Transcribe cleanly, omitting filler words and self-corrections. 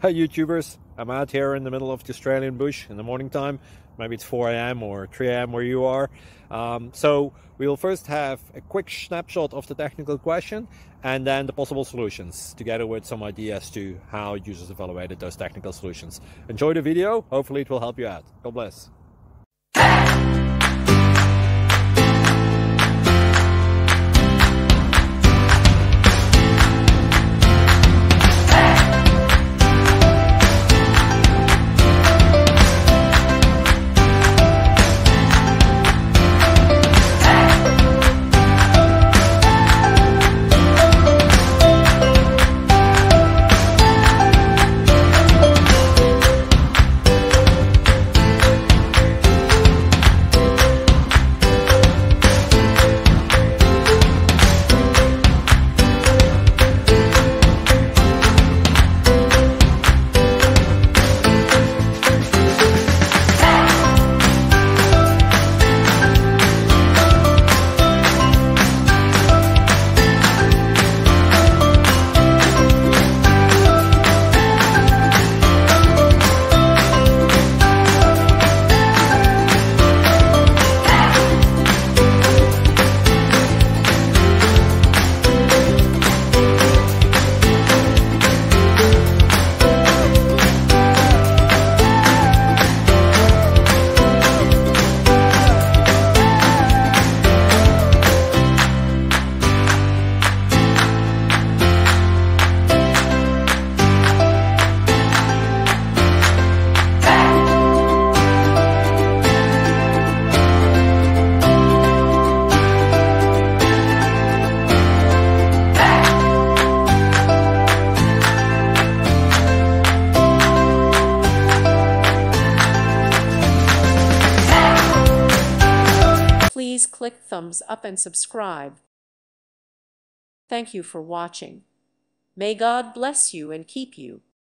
Hi YouTubers, I'm out here in the middle of the Australian bush in the morning time. Maybe it's 4 a.m. or 3 a.m. where you are. So we'll first have a quick snapshot of the technical question and then the possible solutions, together with some ideas to how users evaluated those technical solutions. Enjoy the video, hopefully it will help you out. God bless. Please click thumbs up and subscribe. Thank you for watching. May God bless you and keep you.